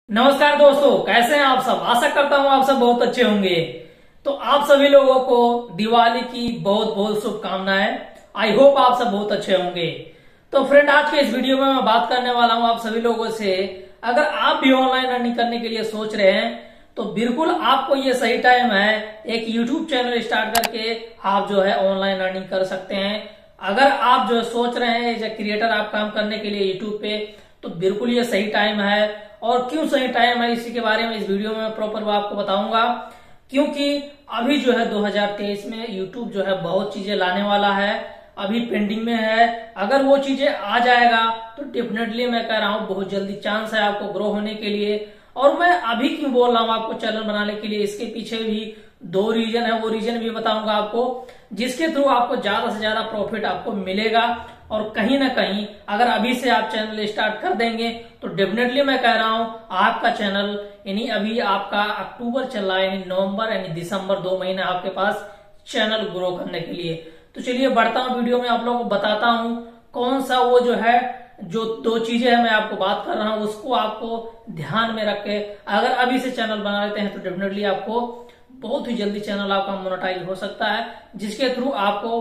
नमस्कार दोस्तों, कैसे हैं आप सब। आशा करता हूं आप सब बहुत अच्छे होंगे। तो आप सभी लोगों को दिवाली की बहुत बहुत शुभकामनाएं। आई होप आप सब बहुत अच्छे होंगे। तो फ्रेंड, आज के इस वीडियो में मैं बात करने वाला हूं आप सभी लोगों से। अगर आप भी ऑनलाइन अर्निंग करने के लिए सोच रहे हैं तो बिल्कुल आपको ये सही टाइम है। एक यूट्यूब चैनल स्टार्ट करके आप जो है ऑनलाइन अर्निंग कर सकते हैं। अगर आप जो सोच रहे हैं एज ए क्रिएटर आप काम करने के लिए यूट्यूब पे, तो बिल्कुल ये सही टाइम है। और क्यों सही टाइम है इसी के बारे में इस वीडियो में प्रॉपर आपको बताऊंगा। क्योंकि अभी जो है 2023 में यूट्यूब जो है बहुत चीजें लाने वाला है, अभी पेंडिंग में है। अगर वो चीजें आ जाएगा तो डेफिनेटली मैं कह रहा हूं बहुत जल्दी चांस है आपको ग्रो होने के लिए। और मैं अभी क्यों बोल रहा हूं आपको चैनल बनाने के लिए, इसके पीछे भी दो रीजन है, वो रीजन भी बताऊंगा आपको, जिसके थ्रू आपको ज्यादा से ज्यादा प्रॉफिट आपको मिलेगा। और कहीं ना कहीं अगर अभी से आप चैनल स्टार्ट कर देंगे तो डेफिनेटली मैं कह रहा हूं आपका चैनल, यानी अभी आपका अक्टूबर चल रहा है, यानी नवंबर यानी दिसंबर 2 महीने आपके पास चैनल ग्रो करने के लिए। तो चलिए बढ़ता हूं वीडियो में, आप लोगों को बताता हूं कौन सा वो जो है, जो दो चीजें है मैं आपको बात कर रहा हूं उसको आपको ध्यान में रख के अगर अभी से चैनल बना लेते हैं तो डेफिनेटली आपको बहुत ही जल्दी चैनल आपका मोनेटाइज हो सकता है, जिसके थ्रू आपको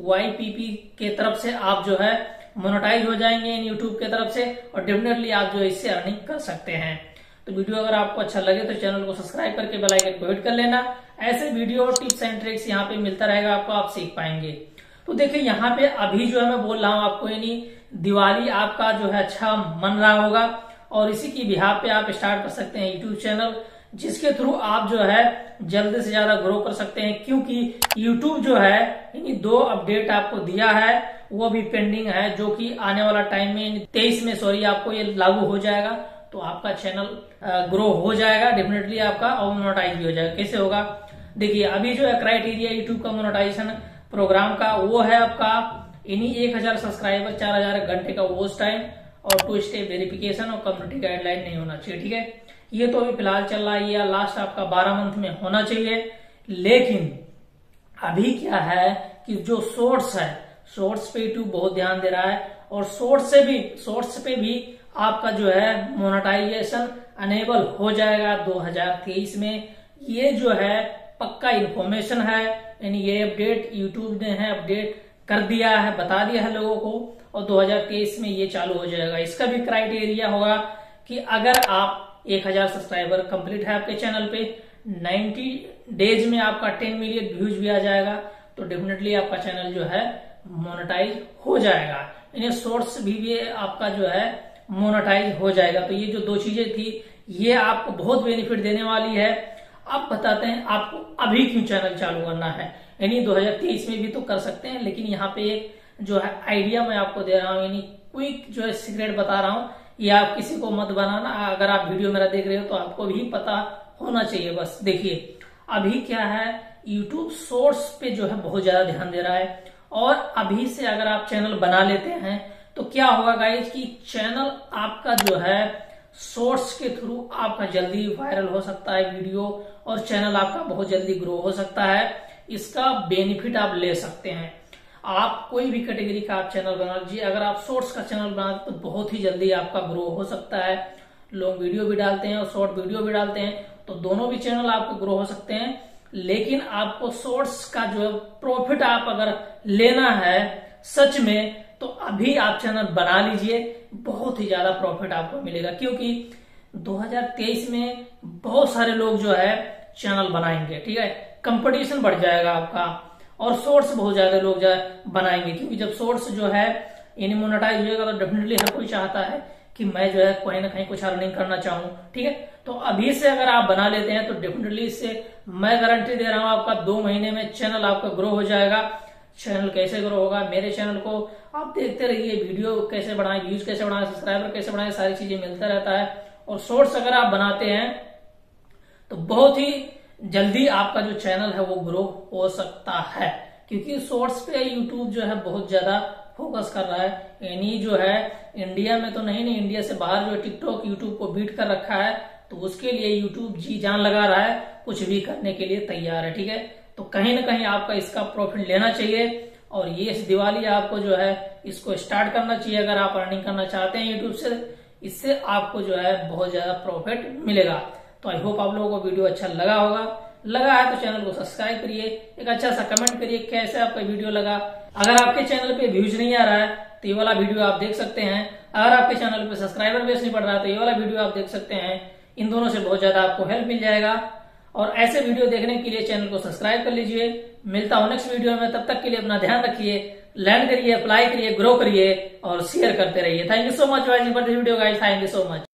YPP के तरफ से आप जो है मोनेटाइज हो जाएंगे यूट्यूब के तरफ से। और डेफिनेटली आप जो है इससे अर्निंग कर सकते हैं। तो वीडियो अगर आपको अच्छा लगे तो चैनल को सब्सक्राइब करके बेल आइकन को हिट कर लेना। ऐसे वीडियो टिप्स एंड ट्रिक्स यहाँ पे मिलता रहेगा आपको, आप सीख पाएंगे। तो देखिए यहाँ पे अभी जो है मैं बोल रहा हूँ आपको, यानी दिवाली आपका जो है अच्छा मन रहा होगा और इसी की बिहाफ पे आप स्टार्ट कर सकते हैं यूट्यूब चैनल, जिसके थ्रू आप जो है जल्द से ज्यादा ग्रो कर सकते हैं। क्योंकि यूट्यूब जो है यानी 2 अपडेट आपको दिया है, वो भी पेंडिंग है, जो कि आने वाला टाइम में 23 में आपको ये लागू हो जाएगा। तो आपका चैनल ग्रो हो जाएगा डेफिनेटली आपका, और मोनेटाइज भी हो जाएगा। कैसे होगा देखिए, अभी जो है क्राइटेरिया यूट्यूब का मोनेटाइजेशन प्रोग्राम का वो है आपका, यानी 1000 सब्सक्राइबर, 4000 घंटे का वॉच टाइम और 2 स्टेप वेरिफिकेशन और कम्युनिटी गाइडलाइन नहीं होना चाहिए। ठीक है, ये तो अभी फिलहाल चल रहा है, या लास्ट आपका 12 मंथ में होना चाहिए। लेकिन अभी क्या है कि जो शॉर्ट्स है, शॉर्ट्स पे यूट्यूब बहुत ध्यान दे रहा है और शॉर्ट्स पे भी आपका जो है मोनेटाइजेशन अनेबल हो जाएगा 2023 में। ये जो है पक्का इन्फॉर्मेशन है, यानी ये अपडेट यूट्यूब ने है अपडेट कर दिया है, बता दिया है लोगों को, और 2023 में ये चालू हो जाएगा। इसका भी क्राइटेरिया होगा कि अगर आप 1000 सब्सक्राइबर कंप्लीट है आपके चैनल पे, 90 डेज में आपका 10 मिलियन व्यूज भी आ जाएगा, तो डेफिनेटली आपका चैनल जो है मोनेटाइज हो जाएगा। यानी शॉर्ट्स भी आपका जो है मोनेटाइज हो जाएगा। तो ये जो दो चीजें थी ये आपको बहुत बेनिफिट देने वाली है। अब बताते हैं आपको अभी क्यों चैनल चालू करना है, यानी 2023 में भी तो कर सकते हैं, लेकिन यहाँ पे एक जो है आइडिया मैं आपको दे रहा हूँ, यानी क्विक जो है सीक्रेट बता रहा हूँ। ये आप किसी को मत बनाना, अगर आप वीडियो मेरा देख रहे हो तो आपको भी पता होना चाहिए। बस देखिए अभी क्या है, यूट्यूब शॉर्ट्स पे जो है बहुत ज्यादा ध्यान दे रहा है, और अभी से अगर आप चैनल बना लेते हैं तो क्या होगा गाइज कि चैनल आपका जो है शॉर्ट्स के थ्रू आपका जल्दी वायरल हो सकता है वीडियो, और चैनल आपका बहुत जल्दी ग्रो हो सकता है। इसका बेनिफिट आप ले सकते हैं। आप कोई भी कैटेगरी का आप चैनल बना लीजिए, अगर आप शॉर्ट्स का चैनल बनाते तो बहुत ही जल्दी आपका ग्रो हो सकता है। लॉन्ग वीडियो भी डालते हैं और शॉर्ट वीडियो भी डालते हैं, तो दोनों भी चैनल आपको ग्रो हो सकते हैं। लेकिन आपको शॉर्ट्स का जो प्रॉफिट आप अगर लेना है सच में, तो अभी आप चैनल बना लीजिए, बहुत ही ज्यादा प्रॉफिट आपको मिलेगा। क्योंकि 2023 में बहुत सारे लोग जो है चैनल बनाएंगे, ठीक है, कंपटीशन बढ़ जाएगा आपका, और शॉर्ट्स बहुत ज्यादा लोग जो है बनाएंगे। क्योंकि जब शॉर्ट्स जो है यानी मोनेटाइज हो जाएगा तो डेफिनेटली हर कोई चाहता है कि मैं जो है कहीं ना कहीं कुछ अर्निंग करना चाहूँ। ठीक है, तो अभी से अगर आप बना लेते हैं तो डेफिनेटली इससे मैं गारंटी दे रहा हूँ आपका 2 महीने में चैनल आपका ग्रो हो जाएगा। चैनल कैसे ग्रो होगा, मेरे चैनल को आप देखते रहिए, वीडियो कैसे बनाए, व्यूज कैसे बनाए, सब्सक्राइबर कैसे बनाए, सारी चीजें मिलता रहता है। और शॉर्ट्स अगर आप बनाते हैं तो बहुत ही जल्दी आपका जो चैनल है वो ग्रो हो सकता है। क्योंकि शॉर्ट्स पे यूट्यूब जो है बहुत ज्यादा फोकस कर रहा है, यानी जो है इंडिया में तो नहीं, इंडिया से बाहर जो टिकटॉक यूट्यूब को बीट कर रखा है, तो उसके लिए यूट्यूब जी जान लगा रहा है, कुछ भी करने के लिए तैयार है। ठीक है, तो कहीं ना कहीं आपका इसका प्रॉफिट लेना चाहिए, और ये इस दिवाली आपको जो है इसको स्टार्ट करना चाहिए अगर आप अर्निंग करना चाहते हैं यूट्यूब से। इससे आपको जो है बहुत ज्यादा प्रॉफिट मिलेगा। तो आई होप आप लोगों को वीडियो अच्छा लगा होगा। लगा है तो चैनल को सब्सक्राइब करिए, एक अच्छा सा कमेंट करिए कैसे आपका वीडियो लगा। अगर आपके चैनल पे व्यूज नहीं आ रहा है तो ये वाला वीडियो आप देख सकते हैं। अगर आपके चैनल पे सब्सक्राइबर बेस नहीं बढ़ रहा है तो ये वाला वीडियो आप देख सकते हैं। इन दोनों से बहुत ज्यादा आपको हेल्प मिल जाएगा। और ऐसे वीडियो देखने के लिए चैनल को सब्सक्राइब कर लीजिए। मिलता हूं नेक्स्ट वीडियो में, तब तक के लिए अपना ध्यान रखिए, लर्न करिए, अप्लाई करिए, ग्रो करिए और शेयर करते रहिए। Thank you so much watching for this video guys, thank you so much.